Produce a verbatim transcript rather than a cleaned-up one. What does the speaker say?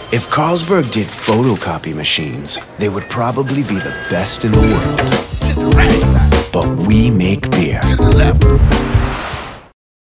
If Carlsberg did photocopy machines, they would probably be the best in the world. To the right side. But we make beer. To the left.